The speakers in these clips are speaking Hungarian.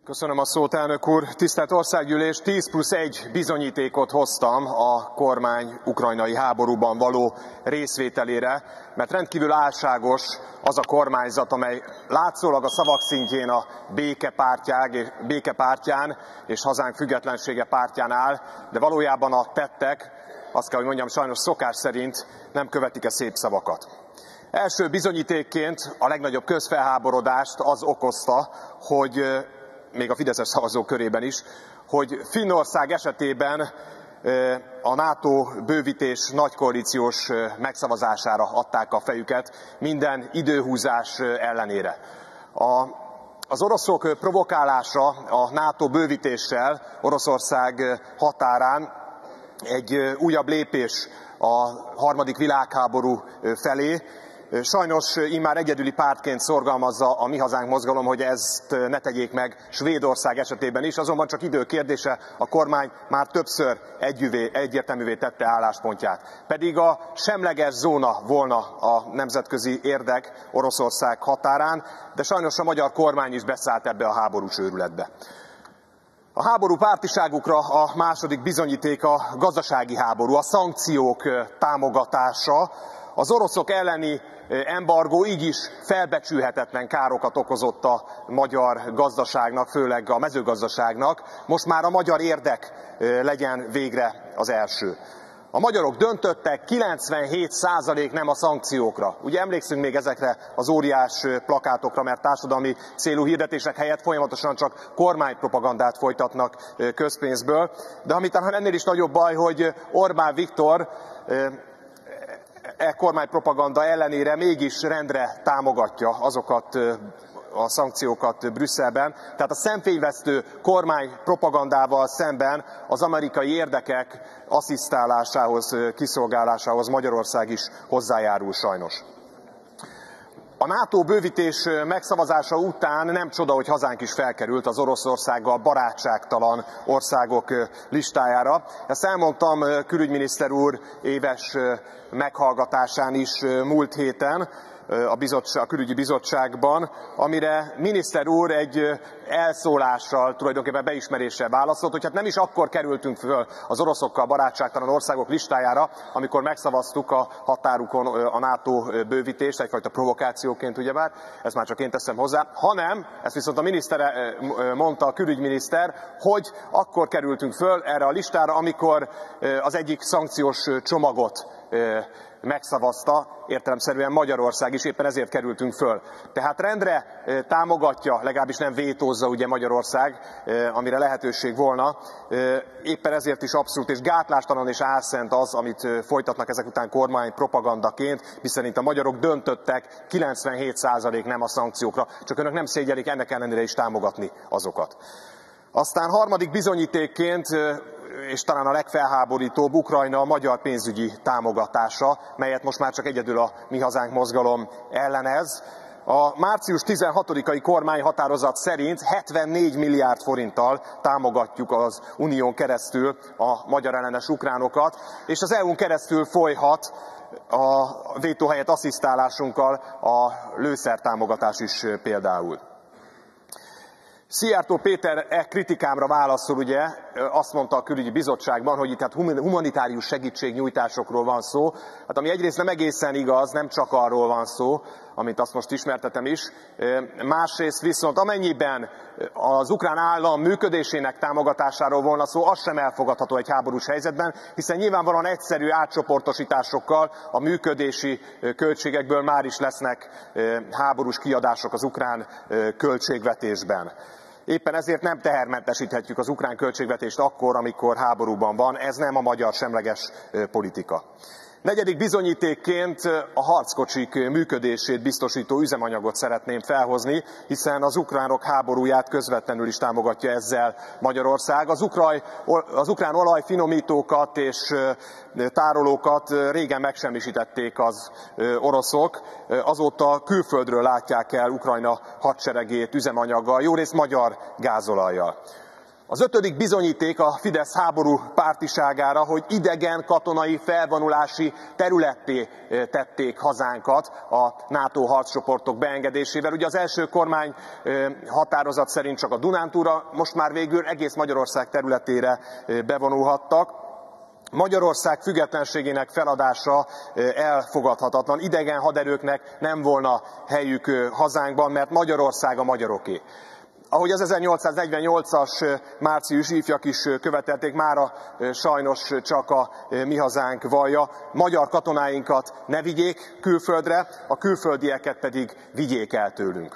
Köszönöm a szót, elnök úr. Tisztelt Országgyűlés, 10+1 bizonyítékot hoztam a kormány ukrajnai háborúban való részvételére, mert rendkívül álságos az a kormányzat, amely látszólag a szavak szintjén a béke pártján és hazánk függetlensége pártján áll, de valójában a tettek, azt kell, hogy mondjam, sajnos szokás szerint nem követik a szép szavakat. Első bizonyítékként a legnagyobb közfelháborodást az okozta, hogy még a fideszes szavazók körében is, hogy Finnország esetében a NATO bővítés nagykoalíciós megszavazására adták a fejüket minden időhúzás ellenére. Az oroszok provokálása a NATO bővítéssel Oroszország határán egy újabb lépés a harmadik világháború felé. Sajnos immár egyedüli pártként szorgalmazza a Mi Hazánk mozgalom, hogy ezt ne tegyék meg Svédország esetében is, azonban csak idő kérdése, a kormány már többször egyértelművé tette álláspontját. Pedig a semleges zóna volna a nemzetközi érdek Oroszország határán, de sajnos a magyar kormány is beszállt ebbe a háborús őrületbe. A háború pártiságukra a második bizonyíték a gazdasági háború, a szankciók támogatása. Az oroszok elleni embargó így is felbecsülhetetlen károkat okozott a magyar gazdaságnak, főleg a mezőgazdaságnak. Most már a magyar érdek legyen végre az első. A magyarok döntöttek, 97% nem a szankciókra. Ugye emlékszünk még ezekre az óriás plakátokra, mert társadalmi célú hirdetések helyett folyamatosan csak kormánypropagandát folytatnak közpénzből. De ami talán ennél is nagyobb baj, hogy Orbán Viktor kormánypropaganda ellenére mégis rendre támogatja azokat a szankciókat Brüsszelben. Tehát a szemfényvesztő kormánypropagandával szemben az amerikai érdekek asszisztálásához, kiszolgálásához Magyarország is hozzájárul sajnos. A NATO bővítés megszavazása után nem csoda, hogy hazánk is felkerült az Oroszországgal barátságtalan országok listájára. Ezt elmondtam külügyminiszter úr éves meghallgatásán is múlt héten a külügyi bizottságban, amire miniszter úr egy elszólással, tulajdonképpen beismeréssel válaszolt, hogy hát nem is akkor kerültünk föl az oroszokkal barátságtalan országok listájára, amikor megszavaztuk a határukon a NATO bővítést, egyfajta provokációként ugyebár, ezt már csak én teszem hozzá, hanem, ezt viszont a mondta a külügyminiszter, hogy akkor kerültünk föl erre a listára, amikor az egyik szankciós csomagot megszavazta, értelemszerűen Magyarország is, éppen ezért kerültünk föl. Tehát rendre támogatja, legalábbis nem vétózza ugye Magyarország, amire lehetőség volna. Éppen ezért is abszolút és gátlástalan és álszent az, amit folytatnak ezek után kormány propagandaként, miszerint a magyarok döntöttek, 97% nem a szankciókra, csak önök nem szégyelik ennek ellenére is támogatni azokat. Aztán harmadik bizonyítékként, és talán a legfelháborítóbb, Ukrajna a magyar pénzügyi támogatása, melyet most már csak egyedül a Mi Hazánk mozgalom ellenez. A március 16-ai kormányhatározat szerint 74 milliárd forinttal támogatjuk az unión keresztül a magyar ellenes ukránokat, és az EU-n keresztül folyhat a vétó helyett asszisztálásunkkal a lőszertámogatás is például. Szijjártó Péter kritikámra válaszol, ugye, azt mondta a külügyi bizottságban, hogy itt hát humanitárius segítségnyújtásokról van szó, hát ami egyrészt nem egészen igaz, nem csak arról van szó, amit azt most ismertetem is, másrészt viszont amennyiben az ukrán állam működésének támogatásáról volna szó, az sem elfogadható egy háborús helyzetben, hiszen nyilvánvalóan egyszerű átcsoportosításokkal a működési költségekből már is lesznek háborús kiadások az ukrán költségvetésben. Éppen ezért nem tehermentesíthetjük az ukrán költségvetést akkor, amikor háborúban van. Ez nem a magyar semleges politika. Negyedik bizonyítékként a harckocsik működését biztosító üzemanyagot szeretném felhozni, hiszen az ukránok háborúját közvetlenül is támogatja ezzel Magyarország. Az ukrán olajfinomítókat és tárolókat régen megsemmisítették az oroszok, azóta külföldről látják el Ukrajna hadseregét üzemanyaggal, jórészt magyar gázolajjal. Az 5. bizonyíték a Fidesz háború pártiságára, hogy idegen katonai felvonulási területté tették hazánkat a NATO harccsoportok beengedésével. Ugye az első kormány határozat szerint csak a Dunántúlra, most már végül egész Magyarország területére bevonulhattak. Magyarország függetlenségének feladása elfogadhatatlan. Idegen haderőknek nem volna helyük hazánkban, mert Magyarország a magyaroké. Ahogy az 1848-as márciusi ifjak is követelték, mára sajnos csak a mi hazánk vallja. Magyar katonáinkat ne vigyék külföldre, a külföldieket pedig vigyék el tőlünk.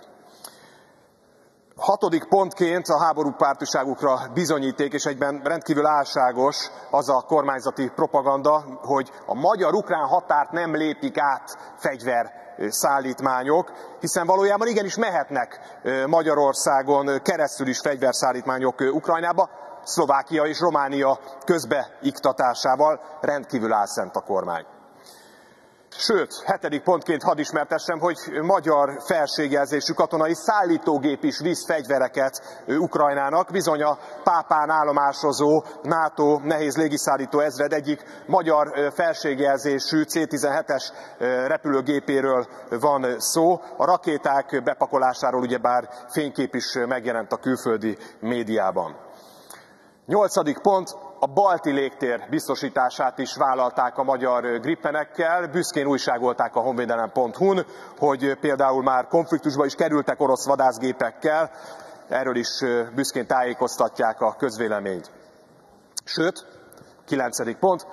6. pontként a háborúpártiságukra bizonyíték, és egyben rendkívül álságos az a kormányzati propaganda, hogy a magyar-ukrán határt nem lépik át fegyverszállítmányok, hiszen valójában igenis mehetnek Magyarországon keresztül is fegyverszállítmányok Ukrajnába, Szlovákia és Románia közbeiktatásával. Rendkívül álszent a kormány. Sőt, 7. pontként hadd ismertessem, hogy magyar felségjelzésű katonai szállítógép is visz fegyvereket Ukrajnának. Bizony a Pápán állomásozó NATO nehéz légiszállító ezred egyik magyar felségjelzésű C-17-es repülőgépéről van szó. A rakéták bepakolásáról ugyebár fénykép is megjelent a külföldi médiában. 8. pont. A balti légtér biztosítását is vállalták a magyar Gripenekkel. Büszkén újságolták a honvédelem.hu-n, hogy például már konfliktusba is kerültek orosz vadászgépekkel. Erről is büszkén tájékoztatják a közvéleményt. Sőt, 9. pont.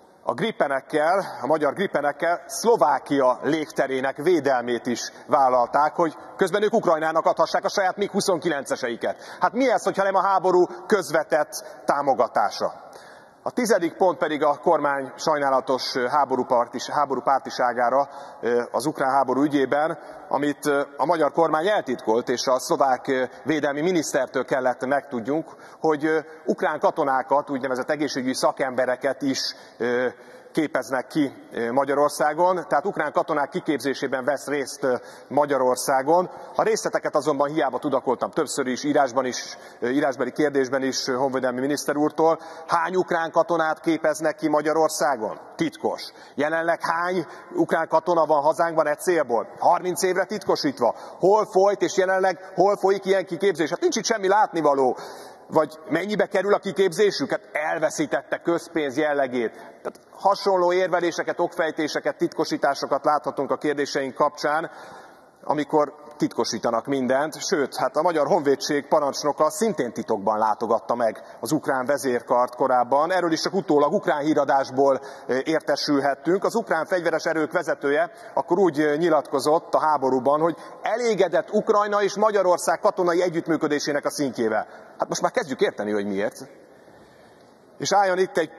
A magyar Gripenekkel Szlovákia légterének védelmét is vállalták, hogy közben ők Ukrajnának adhassák a saját MiG-29-eseiket. Hát mi ez, hogyha nem a háború közvetett támogatása? A 10. pont pedig a kormány sajnálatos háborúpártiságára az ukrán háború ügyében, amit a magyar kormány eltitkolt, és a szlovák védelmi minisztertől kellett megtudjunk, hogy ukrán katonákat, úgynevezett egészségügyi szakembereket is képeznek ki Magyarországon, tehát ukrán katonák kiképzésében vesz részt Magyarországon. A részleteket azonban hiába tudakoltam többször is, írásbeli kérdésben is honvédelmi miniszter úrtól. Hány ukrán katonát képeznek ki Magyarországon? Titkos. Jelenleg hány ukrán katona van hazánkban egy célból? 30 évre titkosítva. Hol folyt és jelenleg hol folyik ilyen kiképzés? Hát nincs itt semmi látnivaló. Vagy mennyibe kerül a kiképzésük? Hát elveszítette közpénz jellegét. Tehát hasonló érveléseket, okfejtéseket, titkosításokat láthatunk a kérdéseink kapcsán, amikor titkosítanak mindent. Sőt, hát a Magyar Honvédség parancsnoka szintén titokban látogatta meg az ukrán vezérkart korábban. Erről is csak utólag ukrán híradásból értesülhettünk. Az ukrán fegyveres erők vezetője akkor úgy nyilatkozott a háborúban, hogy elégedett Ukrajna és Magyarország katonai együttműködésének a szintjével. Hát most már kezdjük érteni, hogy miért. És álljon itt egy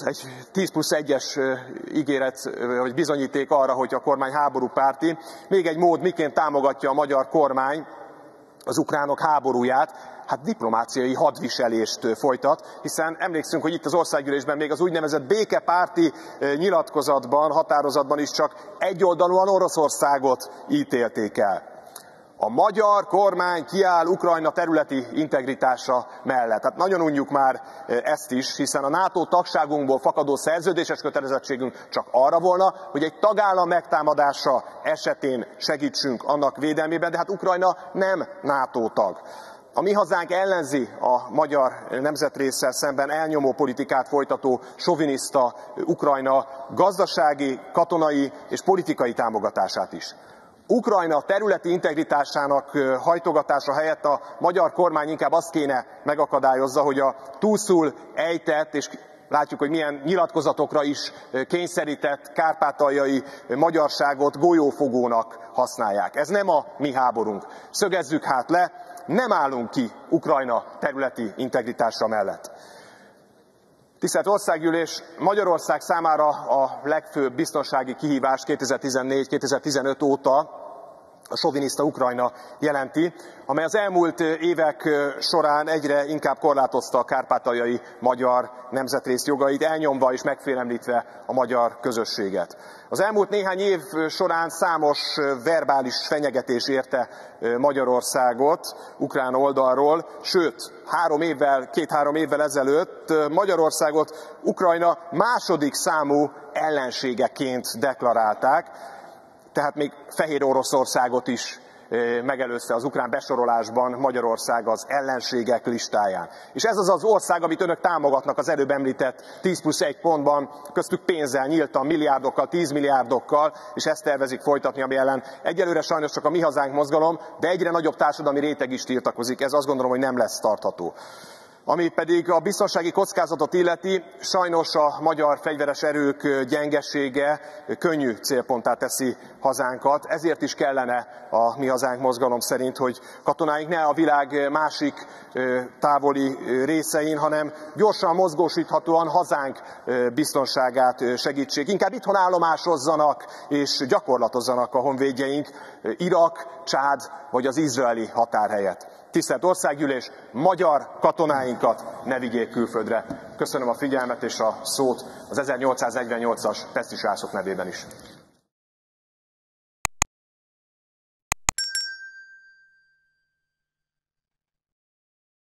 10+1-es ígéret, vagy bizonyíték arra, hogy a kormány háborúpárti. Még egy mód, miként támogatja a magyar kormány az ukránok háborúját, hát diplomáciai hadviselést folytat, hiszen emlékszünk, hogy itt az országgyűlésben még az úgynevezett békepárti nyilatkozatban, határozatban is csak egyoldalúan Oroszországot ítélték el. A magyar kormány kiáll Ukrajna területi integritása mellett. Hát nagyon unjuk már ezt is, hiszen a NATO tagságunkból fakadó szerződéses kötelezettségünk csak arra volna, hogy egy tagállam megtámadása esetén segítsünk annak védelmében, de hát Ukrajna nem NATO tag. A mi hazánk ellenzi a magyar nemzetrésszel szemben elnyomó politikát folytató soviniszta Ukrajna gazdasági, katonai és politikai támogatását is. Ukrajna területi integritásának hajtogatása helyett a magyar kormány inkább azt kéne megakadályozza, hogy a túlszul ejtett, és látjuk, hogy milyen nyilatkozatokra is kényszerített kárpátaljai magyarságot golyófogónak használják. Ez nem a mi háborunk. Szögezzük hát le, nem állunk ki Ukrajna területi integritása mellett. Tisztelt Országgyűlés, Magyarország számára a legfőbb biztonsági kihívás 2014-2015 óta a soviniszta Ukrajna jelenti, amely az elmúlt évek során egyre inkább korlátozta a kárpátaljai magyar nemzetrész jogait, elnyomva és megfélemlítve a magyar közösséget. Az elmúlt néhány év során számos verbális fenyegetés érte Magyarországot ukrán oldalról, sőt, 2-3 évvel ezelőtt Magyarországot Ukrajna második számú ellenségeként deklarálták, tehát még Fehér Oroszországot is megelőzte az ukrán besorolásban Magyarország az ellenségek listáján. És ez az az ország, amit önök támogatnak az előbb említett 10+1 pontban, köztük pénzzel, nyíltan, milliárdokkal, 10 milliárdokkal, és ezt tervezik folytatni, ami ellen egyelőre sajnos csak a Mi Hazánk mozgalom, de egyre nagyobb társadalmi réteg is tiltakozik. Ez azt gondolom, hogy nem lesz tartható. Ami pedig a biztonsági kockázatot illeti, sajnos a magyar fegyveres erők gyengesége könnyű célponttá teszi hazánkat. Ezért is kellene a Mi Hazánk mozgalom szerint, hogy katonáink ne a világ másik távoli részein, hanem gyorsan mozgósíthatóan hazánk biztonságát segítsék. Inkább itthon állomásozzanak és gyakorlatozzanak a honvédjeink Irak, Csád vagy az izraeli határ helyett. Tisztelt Országgyűlés, magyar katonáinkat ne vigyék külföldre. Köszönöm a figyelmet és a szót az 1848-as pesztis rászok nevében is.